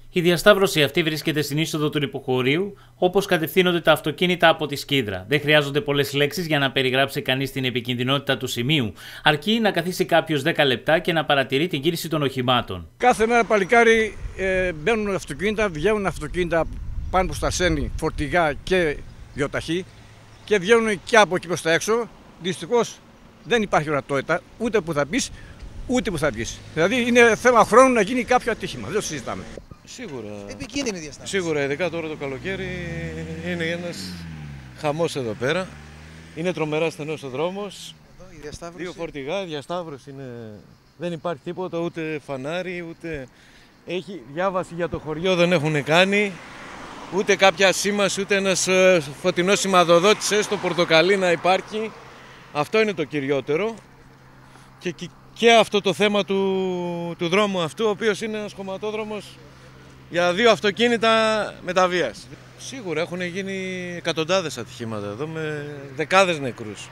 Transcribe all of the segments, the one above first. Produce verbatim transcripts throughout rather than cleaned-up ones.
Η διασταύρωση αυτή βρίσκεται στην είσοδο του υποχωρίου, όπως κατευθύνονται τα αυτοκίνητα από τη Σκύδρα. Δεν χρειάζονται πολλές λέξεις για να περιγράψει κανείς την επικινδυνότητα του σημείου, αρκεί να καθίσει κάποιος δέκα λεπτά και να παρατηρεί την κίνηση των οχημάτων. Κάθε μέρα παλικάρι ε, μπαίνουν αυτοκίνητα, βγαίνουν αυτοκίνητα πάνω προς τα Αρσένη, φορτηγά και γιοταχή και βγαίνουν και από εκεί προς τα έξω. Δυστυχώς δεν υπάρχει ορατότητα ούτε που θα μπεις ούτε που θα βγεις. Δηλαδή είναι θέμα χρόνου να γίνει κάποιο ατύχημα, δεν το συζητάμε. Σίγουρα. Επικίνδυνη διασταύρωση. Σίγουρα, ειδικά τώρα το καλοκαίρι είναι ένας χαμός εδώ πέρα. Είναι τρομερά στενός ο δρόμος. Εδώ, η διασταύρωση. Δύο φορτηγά, η διασταύρωση είναι... Δεν υπάρχει τίποτα, ούτε φανάρι, ούτε... Έχει διάβαση για το χωριό, δεν έχουν κάνει. Ούτε κάποια σήμαση, ούτε ένας φωτεινός σημαδοδότης, έστω πορτοκαλί να υπάρχει. Αυτό είναι το κυριότερο. Και, και αυτό το θέμα του, του δρόμου αυτού, ο οποίος είναι ένας χωματόδρομος για δύο αυτοκίνητα μεταβίας. Σίγουρα έχουν γίνει εκατοντάδες ατυχήματα εδώ με δεκάδες νεκρούς.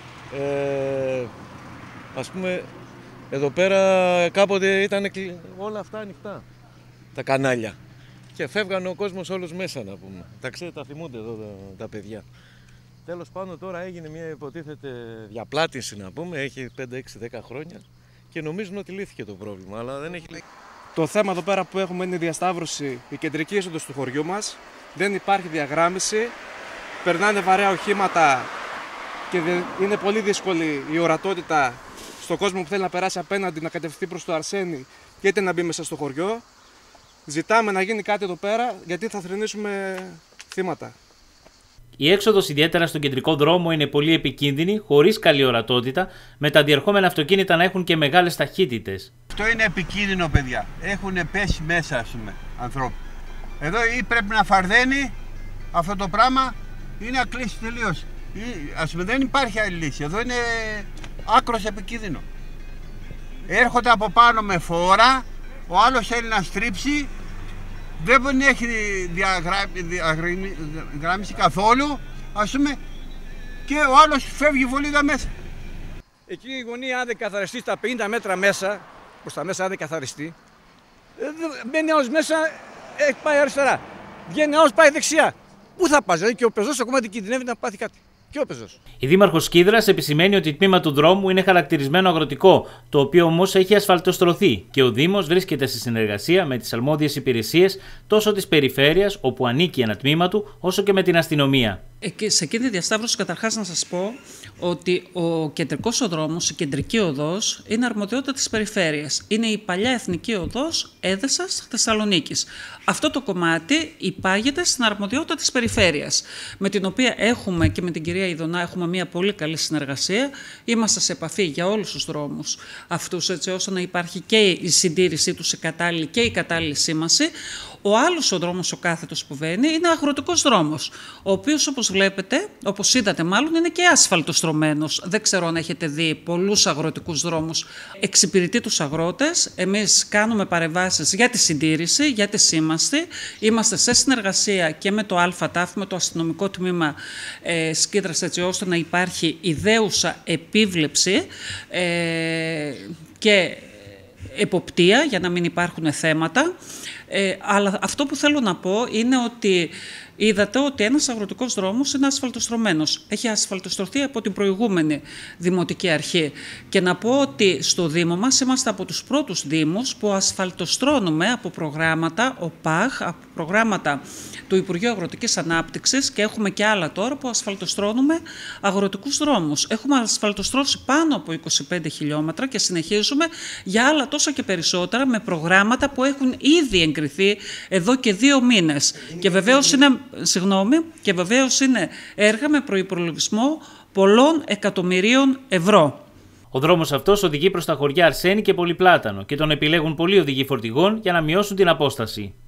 Ε, ας πούμε, εδώ πέρα κάποτε ήταν όλα αυτά ανοιχτά, τα κανάλια. Και φεύγανε ο κόσμος όλος μέσα, να πούμε. Τα ξέρετε, τα θυμούνται εδώ τα, τα παιδιά. Τέλος πάντων, τώρα έγινε μια υποτίθεται διαπλάτηση, να πούμε, έχει πέντε, έξι, δέκα χρόνια και νομίζουν ότι λύθηκε το πρόβλημα, αλλά δεν έχει λύθει. Το θέμα εδώ πέρα που έχουμε είναι η διασταύρωση, η κεντρική είσοδος του χωριού μας. Δεν υπάρχει διαγράμμιση, περνάνε βαρέα οχήματα και είναι πολύ δύσκολη η ορατότητα στον κόσμο που θέλει να περάσει απέναντι, να κατευθυνθεί προς το Αρσένη και είτε να μπει μέσα στο χωριό. Ζητάμε να γίνει κάτι εδώ πέρα γιατί θα θρηνήσουμε θύματα. Η έξοδος, ιδιαίτερα στον κεντρικό δρόμο, είναι πολύ επικίνδυνη, χωρίς καλή ορατότητα, με τα διερχόμενα αυτοκίνητα να έχουν και μεγάλες ταχύτητες. Αυτό είναι επικίνδυνο, παιδιά. Έχουν πέσει μέσα, ας πούμε, ανθρώποι. Εδώ ή πρέπει να φαρδένει αυτό το πράγμα ή να κλείσει τελείως. Ή, ας πούμε, δεν υπάρχει άλλη λύση. Εδώ είναι άκρος επικίνδυνο. Έρχονται από πάνω με φόρα, ο άλλος θέλει να στρίψει. Δεν έχει διαγράμμιση καθόλου, ας πούμε, και ο άλλος φεύγει βολίδα μέσα. Εκεί η γωνία, αν δεν καθαριστεί στα πενήντα μέτρα μέσα, προς τα μέσα αν δεν καθαριστεί, μπαίνει άλλος μέσα, έχει πάει αριστερά. Βγαίνει άλλος, πάει δεξιά. Πού θα πας, δηλαδή και ο πεζός ακόμα την κινδυνεύει να πάθει κάτι. Και ο πεζός. Η Δήμαρχος Σκύδρας επισημαίνει ότι το τμήμα του δρόμου είναι χαρακτηρισμένο αγροτικό, το οποίο όμως έχει ασφαλτοστρωθεί και ο Δήμος βρίσκεται σε συνεργασία με τις αρμόδιες υπηρεσίες τόσο της περιφέρειας, όπου ανήκει ένα τμήμα του, όσο και με την αστυνομία. Και σε εκείνη τη διασταύρωση, καταρχάς να σας πω ότι ο κεντρικός οδρόμος, η κεντρική οδός, είναι αρμοδιότητα της περιφέρειας. Είναι η παλιά εθνική οδός Έδεσας Θεσσαλονίκης. Αυτό το κομμάτι υπάγεται στην αρμοδιότητα της περιφέρειας, με την οποία έχουμε και με την κυρία Ιδωνά έχουμε μια πολύ καλή συνεργασία. Είμαστε σε επαφή για όλους τους δρόμους αυτούς, έτσι ώστε να υπάρχει και η συντήρησή τους η κατάλληλη και η κατάλληλη σήμανση. Ο άλλος ο δρόμος, ο κάθετος που βαίνει, είναι αγροτικός δρόμος, ο οποίος, όπως βλέπετε, όπως είδατε μάλλον, είναι και ασφαλτοστρωμένος. Δεν ξέρω αν έχετε δει πολλούς αγροτικούς δρόμους. Εξυπηρετεί τους αγρότες. Εμείς κάνουμε παρεμβάσεις για τη συντήρηση, για τη σήμανση. Είμαστε σε συνεργασία και με το ΑΤΑΦ, με το αστυνομικό τμήμα ε, Σκύδρας, έτσι ώστε να υπάρχει ιδέουσα επίβλεψη ε, και εποπτεία για να μην υπάρχουν θέματα. Ε, αλλά αυτό που θέλω να πω είναι ότι είδατε ότι ένας αγροτικός δρόμος είναι ασφαλτοστρωμένος. Έχει ασφαλτοστρωθεί από την προηγούμενη δημοτική αρχή. Και να πω ότι στο Δήμο μας είμαστε από τους πρώτους Δήμους που ασφαλτοστρώνουμε από προγράμματα ΟΠΑΓ, από προγράμματα του Υπουργείου Αγροτικής Ανάπτυξης και έχουμε και άλλα τώρα που ασφαλτοστρώνουμε αγροτικούς δρόμους. Έχουμε ασφαλτοστρώσει πάνω από είκοσι πέντε χιλιόμετρα και συνεχίζουμε για άλλα τόσα και περισσότερα με προγράμματα που έχουν ήδη εγκριθεί εδώ και δύο μήνες. Και βεβαίως είναι, συγγνώμη, και βεβαίως είναι έργα με προϋπολογισμό πολλών εκατομμυρίων ευρώ. Ο δρόμος αυτός οδηγεί προς τα χωριά Αρσένη και Πολυπλάτανο και τον επιλέγουν πολλοί οδηγοί φορτηγών για να μειώσουν την απόσταση.